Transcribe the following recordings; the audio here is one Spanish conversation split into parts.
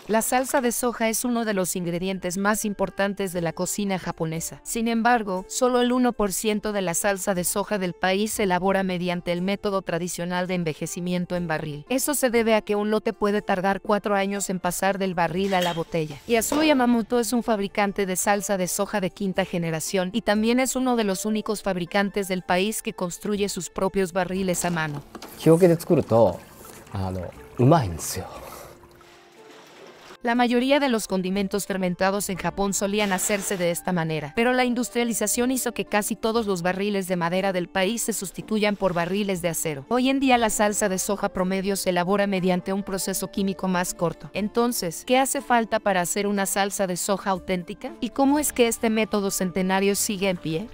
La salsa de soja es uno de los ingredientes más importantes de la cocina japonesa. Sin embargo, solo el 1% de la salsa de soja del país se elabora mediante el método tradicional de envejecimiento en barril. Eso se debe a que un lote puede tardar 4 años en pasar del barril a la botella. Yasuo Yamamoto es un fabricante de salsa de soja de quinta generación y también es uno de los únicos fabricantes del país que construye sus propios barriles a mano. 木桶で作るとうまいんですよ。 La mayoría de los condimentos fermentados en Japón solían hacerse de esta manera, pero la industrialización hizo que casi todos los barriles de madera del país se sustituyan por barriles de acero. Hoy en día la salsa de soja promedio se elabora mediante un proceso químico más corto. Entonces, ¿qué hace falta para hacer una salsa de soja auténtica? ¿Y cómo es que este método centenario sigue en pie?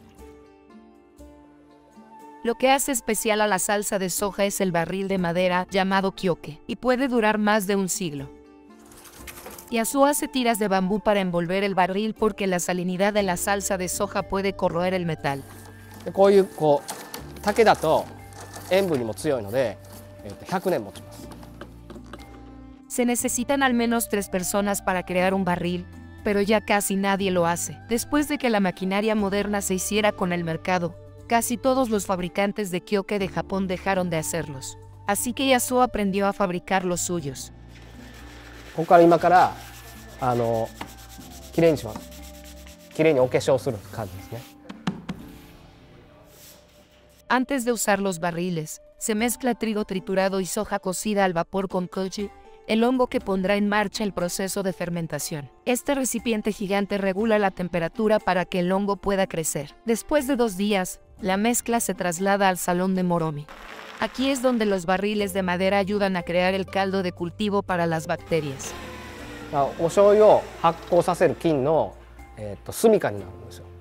Lo que hace especial a la salsa de soja es el barril de madera llamado kyoke, y puede durar más de un siglo. Yasuo hace tiras de bambú para envolver el barril porque la salinidad de la salsa de soja puede corroer el metal. こういう竹だと塩分にも強いので、100年持ちます。 Se necesitan al menos 3 personas para crear un barril, pero ya casi nadie lo hace. Después de que la maquinaria moderna se hiciera con el mercado, casi todos los fabricantes de kyoke de Japón dejaron de hacerlos. Así que Yasuo aprendió a fabricar los suyos. ここから今からきれいにします。きれいにお化粧する感じですね。 Antes de usar los barriles, se mezcla trigo triturado y soja cocida al vapor con koji, el hongo que pondrá en marcha el proceso de fermentación. Este recipiente gigante regula la temperatura para que el hongo pueda crecer. Después de 2 días, la mezcla se traslada al salón de Moromi. Aquí es donde los barriles de madera ayudan a crear el caldo de cultivo para las bacterias. お醤油を発酵させる菌の住処になるんですよ。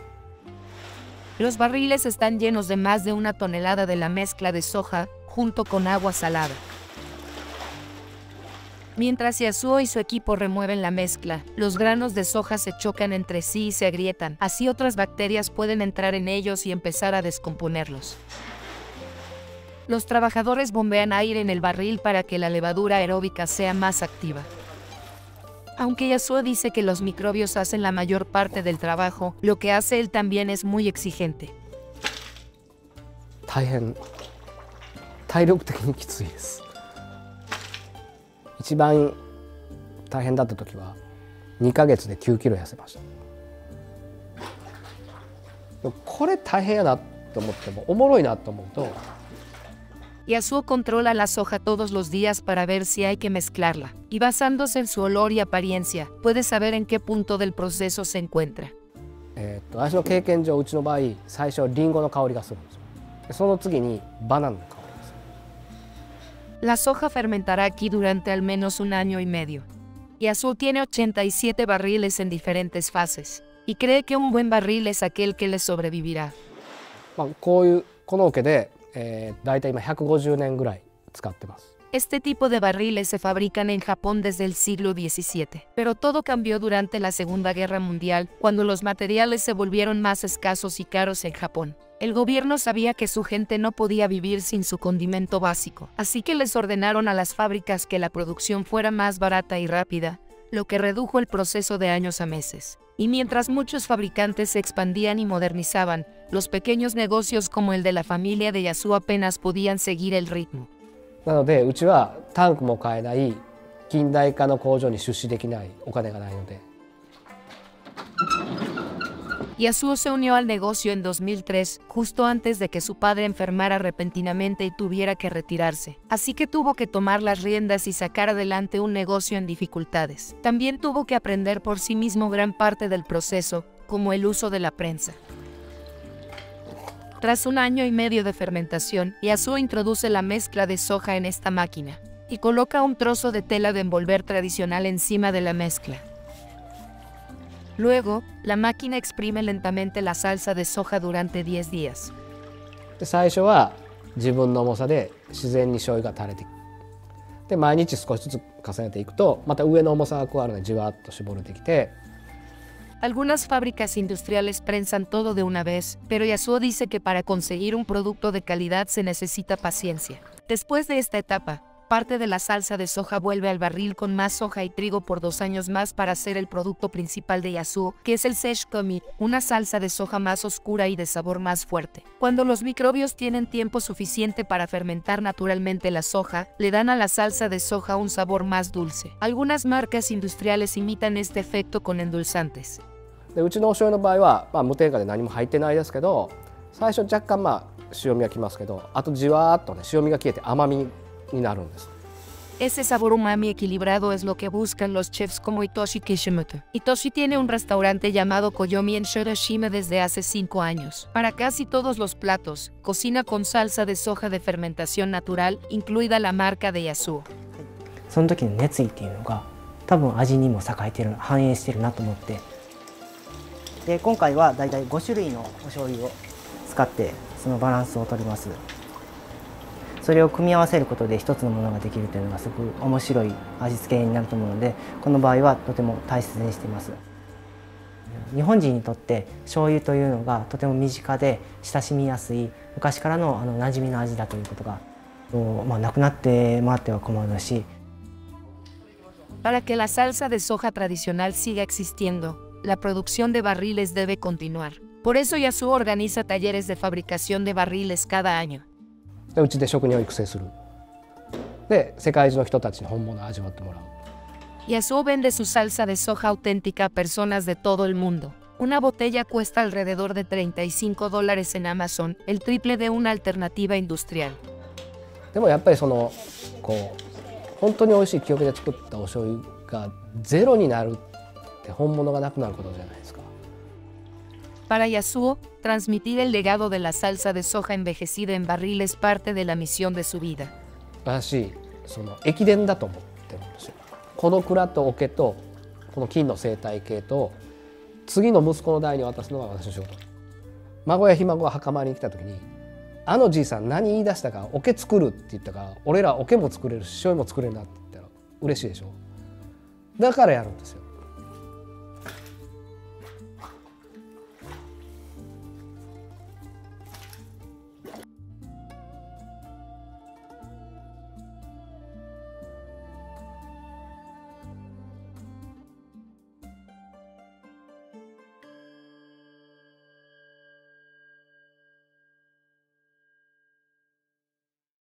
Los barriles están llenos de más de 1 tonelada de la mezcla de soja, junto con agua salada. Mientras Yasuo y su equipo remueven la mezcla, los granos de soja se chocan entre sí y se agrietan. Así otras bacterias pueden entrar en ellos y empezar a descomponerlos. Los trabajadores bombean aire en el barril para que la levadura aeróbica sea más activa. Aunque Yasuo dice que los microbios hacen la mayor parte del trabajo, lo que hace él también es muy exigente. 大変体力的にきついです。一番大変だった時は2ヶ月で9キロ痩せました。でもこれ大変やなと思ってもおもろいなと思うと。 Yasuo controla la soja todos los días para ver si hay que mezclarla, y basándose en su olor y apariencia, puede saber en qué punto del proceso se encuentra. 私の経験上うちの場合最初リンゴの香りがするんですよ。でその次にバナナの香りがする。 La soja fermentará aquí durante al menos 1 año y medio. Yasuo tiene 87 barriles en diferentes fases, y cree que un buen barril es aquel que le sobrevivirá. この桶でだいたい今150年ぐらい使ってます。 Este tipo de barriles se fabrican en Japón desde el siglo XVII, pero todo cambió durante la Segunda Guerra Mundial, cuando los materiales se volvieron más escasos y caros en Japón. El gobierno sabía que su gente no podía vivir sin su condimento básico, así que les ordenaron a las fábricas que la producción fuera más barata y rápida, lo que redujo el proceso de años a meses. Y mientras muchos fabricantes se expandían y modernizaban, los pequeños negocios como el de la familia de Yasuo apenas podían seguir el ritmo. なのでうちはタンクも買えない近代化の工場に出資できないお金がないので。 Yasuo se unió al negocio en 2003, justo antes de que su padre enfermara repentinamente y tuviera que retirarse. Así que tuvo que tomar las riendas y sacar adelante un negocio en dificultades. También tuvo que aprender por sí mismo gran parte del proceso, como el uso de la prensa. Tras 1 año y medio de fermentación, Yasuo introduce la mezcla de soja en esta máquina y coloca un trozo de tela de envolver tradicional encima de la mezcla. Luego, la máquina exprime lentamente la salsa de soja durante 10 días. で最初は自分の重さで自然に醤油が垂れていく。で毎日少しずつ重ねていくとまた上の重さが加わるのでじわっと絞れてきて。 Algunas fábricas industriales prensan todo de una vez, pero Yasuo dice que para conseguir un producto de calidad se necesita paciencia. Después de esta etapa, Parte de la salsa de soja vuelve al barril con más soja y trigo por 2 años más para hacer el producto principal de Yasuo, que es el seshikomi, una salsa de soja más oscura y de sabor más fuerte. Cuando los microbios tienen tiempo suficiente para fermentar naturalmente la soja, le dan a la salsa de soja un sabor más dulce. Algunas marcas industriales imitan este efecto con endulzantes. でうちのお醤油の場合は、無添加で何も入ってないですけど、最初若干塩味がきますけど、あとじわーっとね塩味が消えて甘みになるんです。 Ese sabor umami equilibrado es lo que buscan los chefs como Hitoshi Kishimoto. Hitoshi tiene un restaurante llamado Koyomi en Shiroshima desde hace 5 años. Para casi todos los platos, cocina con salsa de soja de fermentación natural, incluida la marca de Yasuo. その時の熱意っていうのが多分味にも栄えてる反映してるなと思って、で今回はだいたい5種類のお醤油を使ってそのバランスを取ります。それを組み合わせることで一つのものができるというのがすごく面白い味付けになると思うので、この場合はとても大切にしています。日本人にとって醤油というのがとても身近で親しみやすい昔からの馴染みの味だということが、なくなって回っては困るし。 Para que la salsa de soja tradicional siga existiendo, la producción de barriles debe continuar. Por eso Yasuo organiza talleres de fabricación de barriles cada año. でうちで職人を育成する。で世界中の人たちに本物を味わってもらう。 Yasuo vende su salsa de soja auténtica a personas de todo el mundo. Una botella cuesta alrededor de $35 en Amazon, el triple de una alternativa industrial. でもやっぱりこう本当に美味しい記憶で作ったお醤油がゼロになるって本物がなくなることじゃないですか。 Para Yasuo, transmitir el legado de la salsa de soja envejecida en barril es parte de la misión de su vida. 私駅伝だと思ってるんですよ。この蔵と桶とこの金の生態系と次の息子の代に渡すのが私の仕事。孫やひ孫が墓参りに来た時に「あのじいさん何言い出したか桶作る」って言ったから「俺ら桶も作れるし醤油も作れるな」って言ったら嬉しいでしょ。だからやるんですよ。